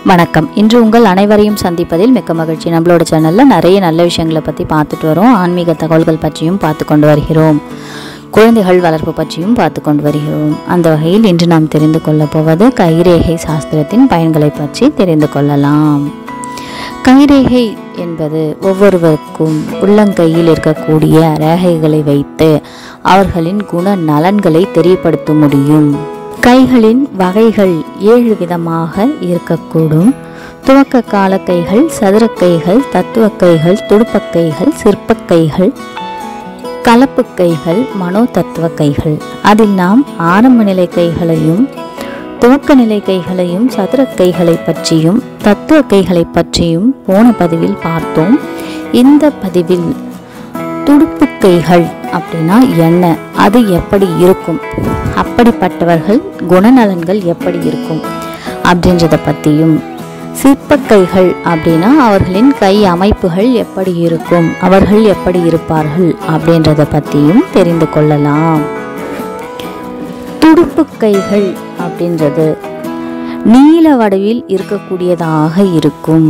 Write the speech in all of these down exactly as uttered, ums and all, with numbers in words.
வணக்கம். இன்று உங்கள் அனைவரையும் சந்திப்பதில் மிக்க மகிழ்ச்சி. நம்மளோட சேனலில் நிறைய நல்ல விஷயங்களை பற்றி பார்த்துட்டு வரோம். ஆன்மீக தகவல்கள் பற்றியும் பார்த்து கொண்டு வருகிறோம். குழந்தைகள் வளர்ப்பு பற்றியும் பார்த்து கொண்டு வருகிறோம். அந்த வகையில் இன்று நாம் தெரிந்து கொள்ளப் போவது கைரேகை சாஸ்திரத்தின் பயன்களை பற்றி தெரிந்து கொள்ளலாம். கைரேகை என்பது ஒவ்வொருவருக்கும் உள்ளங்கையில் இருக்கக்கூடிய ரேகைகளை வைத்து அவர்களின் குண நலன்களை தெரியப்படுத்த முடியும். கைகளின் வகைகள் ஏழு விதமாக இருக்கக்கூடும். துவக்க கால கைகள், சதுர கைகள், தத்துவ கைகள், துடுப்பக் கைகள், சிற்பக் கைகள், கலப்பு கைகள், மனோ தத்துவ கைகள். அதில் நாம் ஆரம்ப நிலை கைகளையும் துவக்க நிலை கைகளையும் சதுர கைகளை பற்றியும் தத்துவ கைகளை பற்றியும் போன பதிவில் பார்த்தோம். இந்த பதிவில் துடுப்பு கைகள் அப்படின்னா என்ன, அது எப்படி இருக்கும், அப்படிப்பட்டவர்கள் குணநலன்கள் எப்படி இருக்கும் அப்படின்றத பற்றியும், சிற்பக்கைகள் அப்படின்னா அவர்களின் கை அமைப்புகள் எப்படி இருக்கும், அவர்கள் எப்படி இருப்பார்கள் அப்படின்றத பற்றியும் தெரிந்து கொள்ளலாம். துடுப்பு கைகள் அப்படின்றது நீல வடிவில் இருக்கக்கூடியதாக இருக்கும்.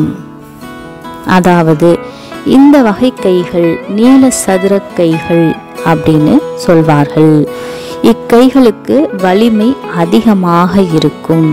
அதாவது இந்த வகை கைகள் நீல சதுர கைகள் அப்படின்னு சொல்வார்கள். இக்கைகளுக்கு வலிமை அதிகமாக இருக்கும்.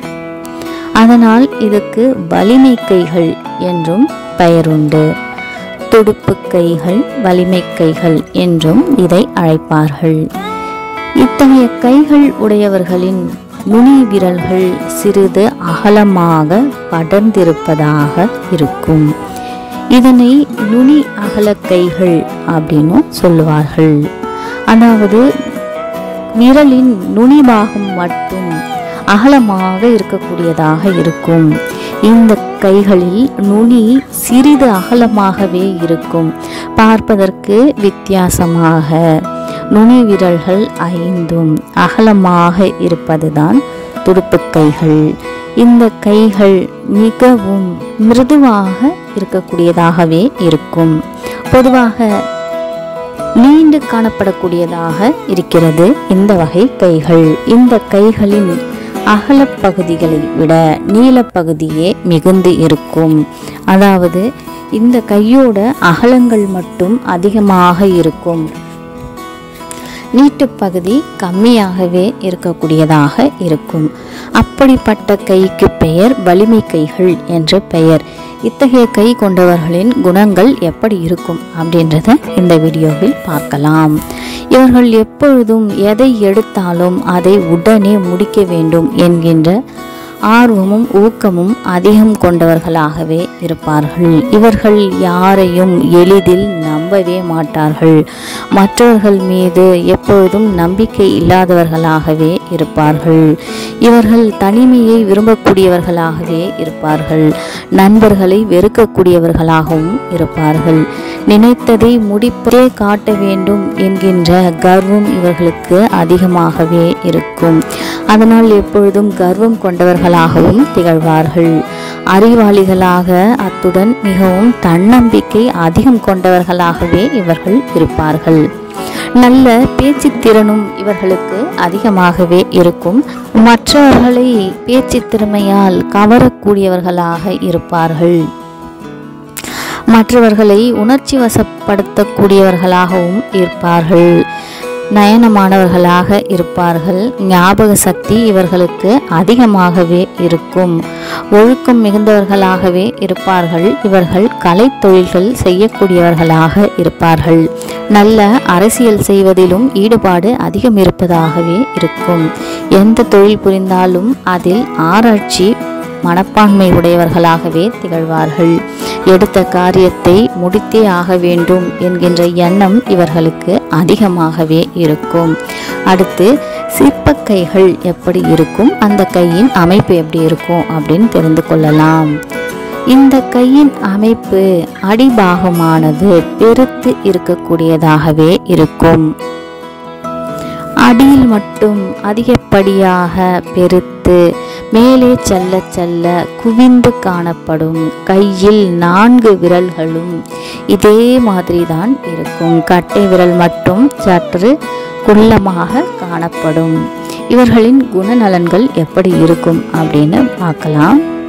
அதனால் இதுக்கு வலிமை கைகள் என்றும் பெயருண்டு. துடுப்பு கைகள், வலிமை கைகள் என்றும் இதை அழைப்பார்கள். இத்தகைய கைகள் உடையவர்களின் நுனி விரல்கள் சிறிது அகலமாக படர்ந்திருப்பதாக இருக்கும். இதனை நுனி அகல கைகள் அப்படின்னு சொல்லுவார்கள். அதாவது விரலின் நுனி பாகம் மட்டும் அகலமாக இருக்கக்கூடியதாக இருக்கும். இந்த கைகளில் நுனி சிறிது அகலமாகவே இருக்கும். பார்ப்பதற்கு வித்தியாசமாக நுனி விரல்கள் ஐந்தும் அகலமாக இருப்பதுதான் துடுப்பு கைகள். இந்த கைகள் மிகவும் மிருதுவாக இருக்கக்கூடியதாகவே இருக்கும். பொதுவாக நீண்டு காணப்படக்கூடியதாக இருக்கிறது இந்த வகை கைகள். இந்த கைகளின் அகலப்பகுதிகளை விட நீளப்பகுதியே மிகுந்து இருக்கும். அதாவது இந்த கையோட அகலங்கள் மட்டும் அதிகமாக இருக்கும், நீட்டுப்பகுதி கம்மியாகவே இருக்கக்கூடியதாக இருக்கும். அப்படிப்பட்ட கைக்கு பெயர் வலிமை கைகள் என்று பெயர். இத்தகைய கை கொண்டவர்களின் குணங்கள் எப்படி இருக்கும் அப்படின்றத இந்த வீடியோவில் பார்க்கலாம். இவர்கள் எப்பொழுதும் எதை எடுத்தாலும் அதை உடனே முடிக்க வேண்டும் என்கின்ற ஆர்வமும் ஊக்கமும் அதிகம் கொண்டவர்களாகவே இருப்பார்கள். இவர்கள் யாரையும் எளிதில் நம்பவே மாட்டார்கள். மற்றவர்கள் மீது எப்பொழுதும் நம்பிக்கை இல்லாதவர்களாகவே இருப்பார்கள். இவர்கள் தனிமையை விரும்பக்கூடியவர்களாகவே இருப்பார்கள். நண்பர்களை வெறுக்கக்கூடியவர்களாகவும் இருப்பார்கள். நினைத்ததை முடிப்பே காட்ட வேண்டும் என்கின்ற கர்வம் இவர்களுக்கு அதிகமாகவே இருக்கும். அதனால் எப்பொழுதும் கர்வம் கொண்டவர்களாகவும் திகழ்வார்கள். அறிவாளிகளாக, அத்துடன் மிகவும் தன்னம்பிக்கை அதிகம் கொண்டவர்களாகவே இவர்கள் இருப்பார்கள். நல்ல பேச்சு திறனும் இவர்களுக்கு அதிகமாகவே இருக்கும். மற்றவர்களை பேச்சு திறமையால் கவரக்கூடியவர்களாக இருப்பார்கள். மற்றவர்களை உணர்ச்சி வசப்படுத்தக்கூடியவர்களாகவும் இருப்பார்கள். நயனமானவர்களாக இருப்பார்கள். ஞாபக சக்தி இவர்களுக்கு அதிகமாகவே இருக்கும். ஒழுக்கம் மிகுந்தவர்களாகவே இருப்பார்கள். இவர்கள் கலை தொழில்கள் செய்யக்கூடியவர்களாக இருப்பார்கள். நல்ல அரசியல் செய்வதிலும் ஈடுபாடு அதிகம் இருப்பதாகவே இருக்கும். எந்த தொழில் புரிந்தாலும் அதில் ஆராய்ச்சி மனப்பான்மை உடையவர்களாகவே திகழ்வார்கள். எடுத்த காரியத்தை முடித்தே ஆக வேண்டும் என்கின்ற எண்ணம் இவர்களுக்கு அதிகமாகவே இருக்கும். அடுத்து சிற்பக்கைகள் எப்படி இருக்கும், அந்த கையின் அமைப்பு எப்படி இருக்கும் அப்படின்னு தெரிந்து கொள்ளலாம். இந்த கையின் அமைப்பு அடிபாகமானது பெருத்து இருக்கக்கூடியதாகவே இருக்கும். அடியில் மட்டும் அதிகப்படியாக பெருத்து மேலே செல்ல செல்ல குவிந்து காணப்படும். கையில் நான்கு விரல்களும் இதே மாதிரி தான் இருக்கும். கட்டை விரல் மட்டும் சற்று குள்ளமாக காணப்படும். இவர்களின் குணநலன்கள் எப்படி இருக்கும் அப்படின்னு பார்க்கலாம்.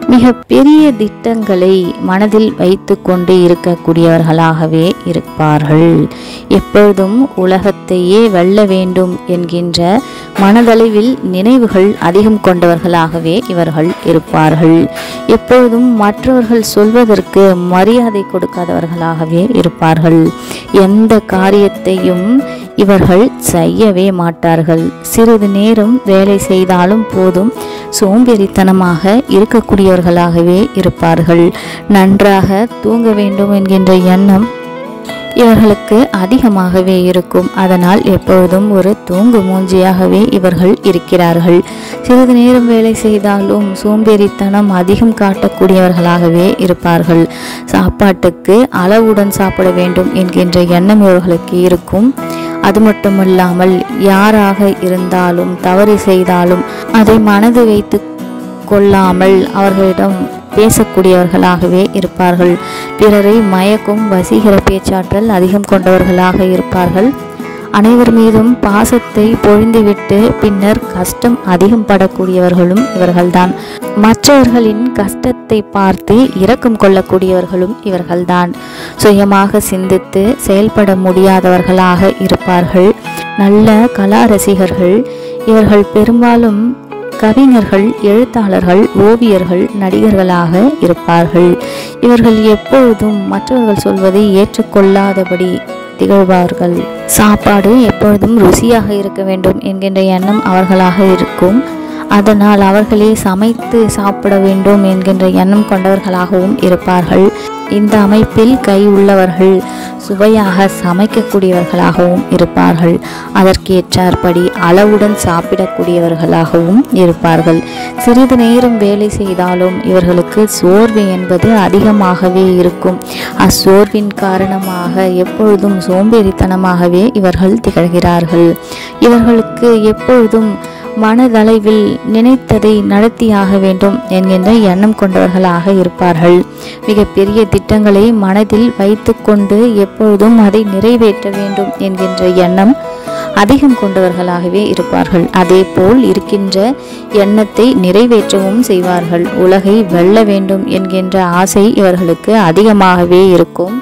மிக பெரிய திட்டங்களை மனதில் வைத்து கொண்டு இருக்கக்கூடியவர்களாகவே இருப்பார்கள். எப்பொழுதும் உலகத்தையே வெல்ல வேண்டும் என்கின்ற மனதளவில் நினைவுகள் அதிகம் கொண்டவர்களாகவே இவர்கள் இருப்பார்கள். எப்பொழுதும் மற்றவர்கள் சொல்வதற்கு மரியாதை கொடுக்காதவர்களாகவே இருப்பார்கள். எந்த காரியத்தையும் இவர்கள் செய்யவே மாட்டார்கள். சிறிது நேரம் வேலை செய்தாலும் போதும் சோம்பேறித்தனமாக இருக்கக்கூடியவர்களாகவே இருப்பார்கள். நன்றாக தூங்க வேண்டும் என்கின்ற எண்ணம் இவர்களுக்கு அதிகமாகவே இருக்கும். அதனால் எப்பொழுதும் ஒரு தூங்கு மூஞ்சியாகவே இவர்கள் இருக்கிறார்கள். சிறிது நேரம் வேலை செய்தாலும் சோம்பேறித்தனம் அதிகம் காட்டக்கூடியவர்களாகவே இருப்பார்கள். சாப்பாட்டுக்கு அளவுடன் சாப்பிட வேண்டும் என்கின்ற எண்ணம் இவர்களுக்கு இருக்கும். அது மட்டுமல்லாமல் யாராக இருந்தாலும் தவறு செய்தாலும் அதை மனது வைத்து கொள்ளாமல் அவர்களிடம் பேசக்கூடியவர்களாகவே இருப்பார்கள். பிறரை மயக்கும் வசீகர பேச்சாற்றல் அதிகம் கொண்டவர்களாக இருப்பார்கள். அனைவர் மீதும் பாசத்தை பொழிந்துவிட்டு பின்னர் கஷ்டம் அதிகம் படக்கூடியவர்களும் இவர்கள்தான். மற்றவர்களின் கஷ்டத்தை பார்த்து இரக்கம் கொள்ளக்கூடியவர்களும் இவர்கள்தான். சுயமாக சிந்தித்து செயல்பட முடியாதவர்களாக இருப்பார்கள். நல்ல கலா ரசிகர்கள் இவர்கள். பெரும்பாலும் கவிஞர்கள், எழுத்தாளர்கள், ஓவியர்கள், நடிகர்களாக இருப்பார்கள். இவர்கள் எப்பொழுதும் மற்றவர்கள் சொல்வதை ஏற்றுக்கொள்ளாதபடி திகழ்வார்கள். சாப்பாடு எப்பொழுதும் ருசியாக இருக்க வேண்டும் என்கின்ற எண்ணம் அவர்களாக இருக்கும். அதனால் அவர்களே சமைத்து சாப்பிட வேண்டும் என்கின்ற எண்ணம் கொண்டவர்களாகவும் இருப்பார்கள். இந்த அமைப்பில் கை உள்ளவர்கள் சுவையாக சமைக்கக்கூடியவர்களாகவும் இருப்பார்கள். அதற்கேற்றாற்படி அளவுடன் சாப்பிடக்கூடியவர்களாகவும் இருப்பார்கள். சிறிது நேரம் வேலை செய்தாலும் இவர்களுக்கு சோர்வு என்பது அதிகமாகவே இருக்கும். அச்சோர்வின் காரணமாக எப்பொழுதும் சோம்பேறித்தனமாகவே இவர்கள் திகழ்கிறார்கள். இவர்களுக்கு எப்பொழுதும் மனதளவில் நினைத்ததை நடத்தியாக வேண்டும் என்கின்ற எண்ணம் கொண்டவர்களாக இருப்பார்கள். மிகப்பெரிய திட்டங்களை மனதில் வைத்து கொண்டு எப்பொழுதும் அதை நிறைவேற்ற வேண்டும் என்கின்ற எண்ணம் அதிகம் கொண்டவர்களாகவே இருப்பார்கள். அதே போல் இருக்கின்ற எண்ணத்தை நிறைவேற்றவும் செய்வார்கள். உலகை வெல்ல வேண்டும் என்கின்ற ஆசை இவர்களுக்கு அதிகமாகவே இருக்கும்.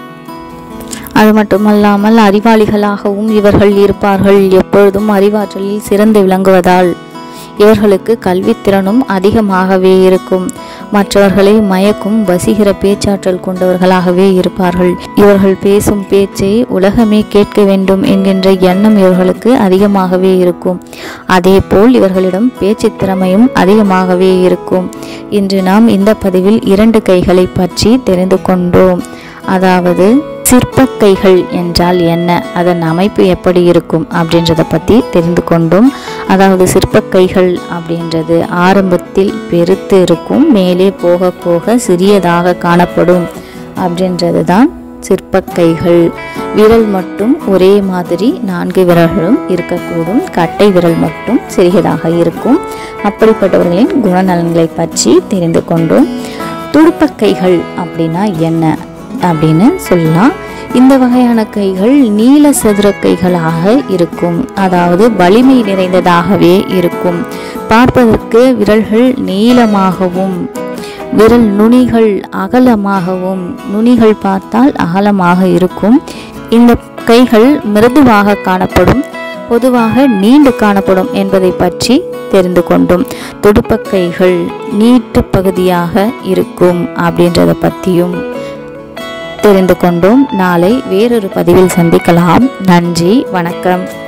அது மட்டுமல்லாமல் அறிவாளிகளாகவும் இவர்கள் இருப்பார்கள். எப்பொழுதும் அறிவாற்றலில் சிறந்து விளங்குவதால் இவர்களுக்கு கல்வித்திறனும் அதிகமாகவே இருக்கும். மற்றவர்களை மயக்கும் வசீகர பேச்சாற்றல் கொண்டவர்களாகவே இருப்பார்கள். இவர்கள் பேசும் பேச்சை உலகமே கேட்க வேண்டும் என்கின்ற எண்ணம் இவர்களுக்கு அதிகமாகவே இருக்கும். அதே போல் இவர்களிடம் பேச்சு திறமையும் அதிகமாகவே இருக்கும். இன்று நாம் இந்த பதிவில் இரண்டு கைகளை பற்றி தெரிந்து கொண்டோம். அதாவது சிற்பக்கைகள் என்றால் என்ன, அதன் அமைப்பு எப்படி இருக்கும் அப்படின்றத பற்றி தெரிந்து கொண்டோம். அதாவது சிற்பக்கைகள் அப்படின்றது ஆரம்பத்தில் பெருத்து இருக்கும், மேலே போக போக சிறியதாக காணப்படும் அப்படின்றது தான் சிற்பக்கைகள். விரல் மட்டும் ஒரே மாதிரி நான்கு விரல்களும் இருக்கக்கூடும். கட்டை விரல் மட்டும் சிறியதாக இருக்கும். அப்படிப்பட்டவர்களின் குணநலன்களை பற்றி தெரிந்து கொண்டோம். துடுப்பக்கைகள் அப்படின்னா என்ன அப்படின்னு சொல்லலாம். இந்த வகையான கைகள் நீல சதுர கைகளாக இருக்கும். அதாவது வலிமை நிறைந்ததாகவே இருக்கும். பார்ப்பதற்கு விரல்கள் நீளமாகவும் விரல் நுனிகள் அகலமாகவும், நுனிகள் பார்த்தால் அகலமாக இருக்கும். இந்த கைகள் மிருதுவாக காணப்படும், பொதுவாக நீண்டு காணப்படும் என்பதை பற்றி தெரிந்து கொண்டோம். துடுப்பக்கைகள் நீட்டு பகுதியாக இருக்கும் அப்படின்றத பற்றியும் தெரிந்து கொண்டோம். நாளை வேறொரு பதிவில் சந்திக்கலாம். நன்றி, வணக்கம்.